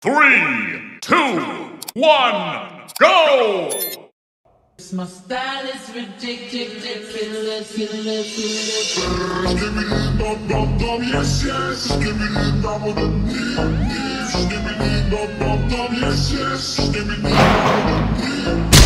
3, 2, 1, go! My style is ridiculous, killers. Skibidi dum dum dum, yes yes. Skibidi dum dum dum, skibidi dum dum dum, yes yes. Skibidi dum dum dum.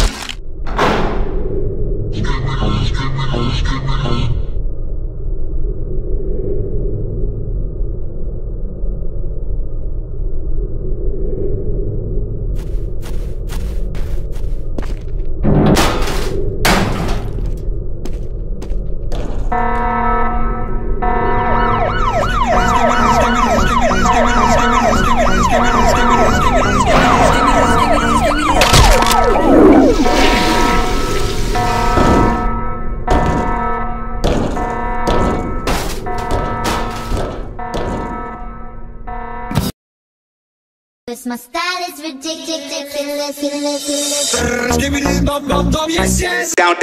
My style is ridiculous. Skibidi dum dum dum, yes yes. Down.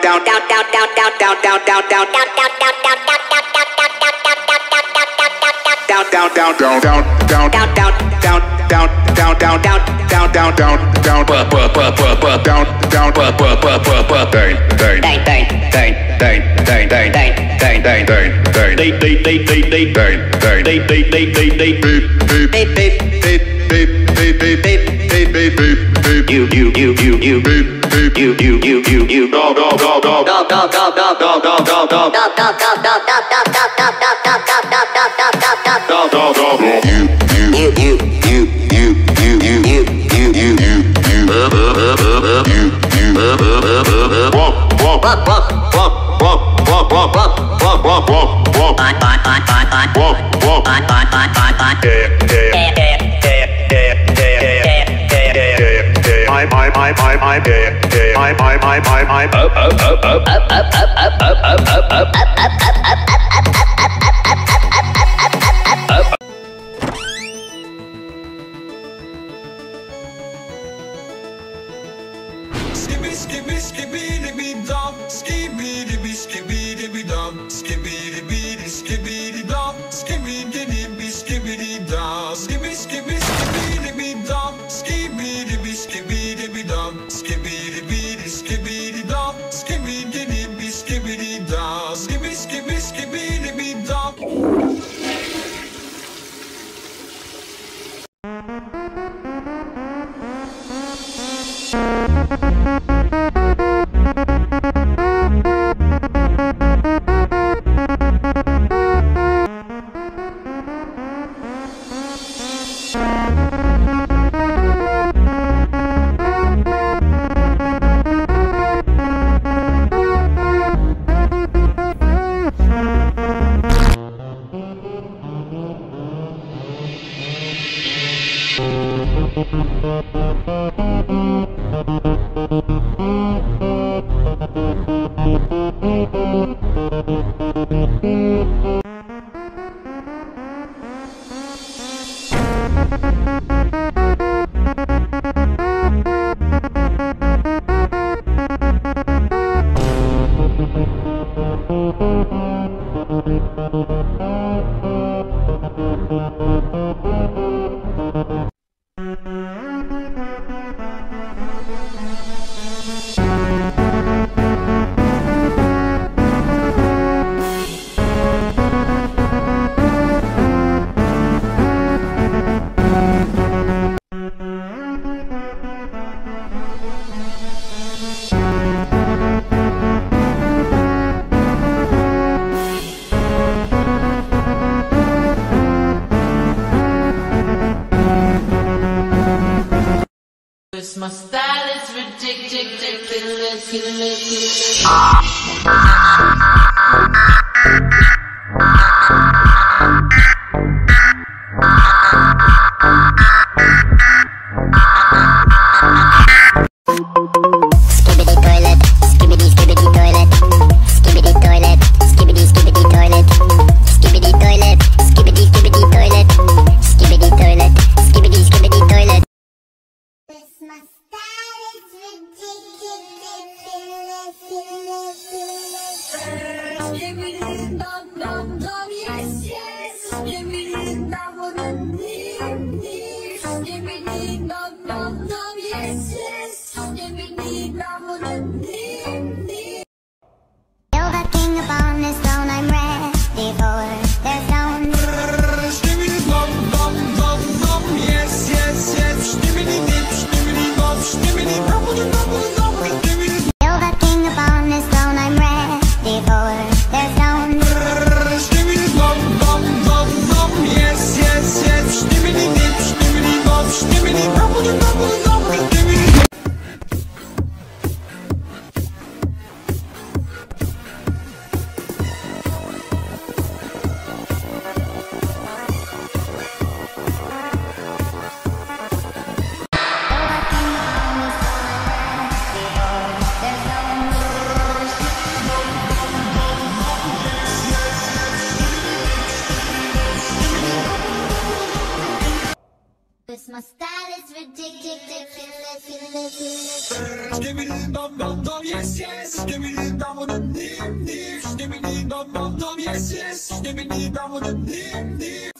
My style is ridiculous, killers. Skibidi toilet, skibidi toilet, skibidi toilet, skibidi toilet, skibidi toilet, skibidi toilet, skibidi toilet, skibidi toilet. My style is ridiculous. skibidi dum dum dum, yes yes, skibidi dum dum dim dim. Kill the king upon his throne, I'm ready for their stone. Skibidi dum dum dum dum, yes yes yes, skibidi dip, skibidi dum, skibidi dum dum dum, skibidi. Kill the king upon his throne, I'm ready for their stone. Skibidi dum dum dum dum, yes yes yes, skibidi dip, skibidi dum, skibidi dum dum dum, skibidi. Cause my style is ridiculous. Skibidi dum dum dum, yes yes, skibidi dum dum dim dim, skibidi dum dum dum, yes yes, skibidi dum dum dim dim.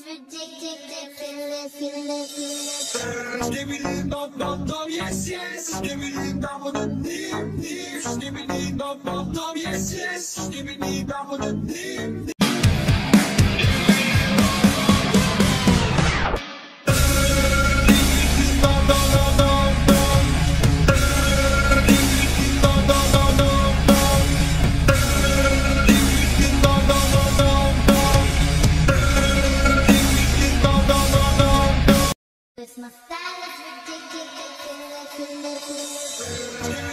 Skibidi dum dum dum, yes yes, skibidi dum dum dim dim, skibidi dum dum dum, yes yes, skibidi dum dum dim dim. Cause my style is ridiculous.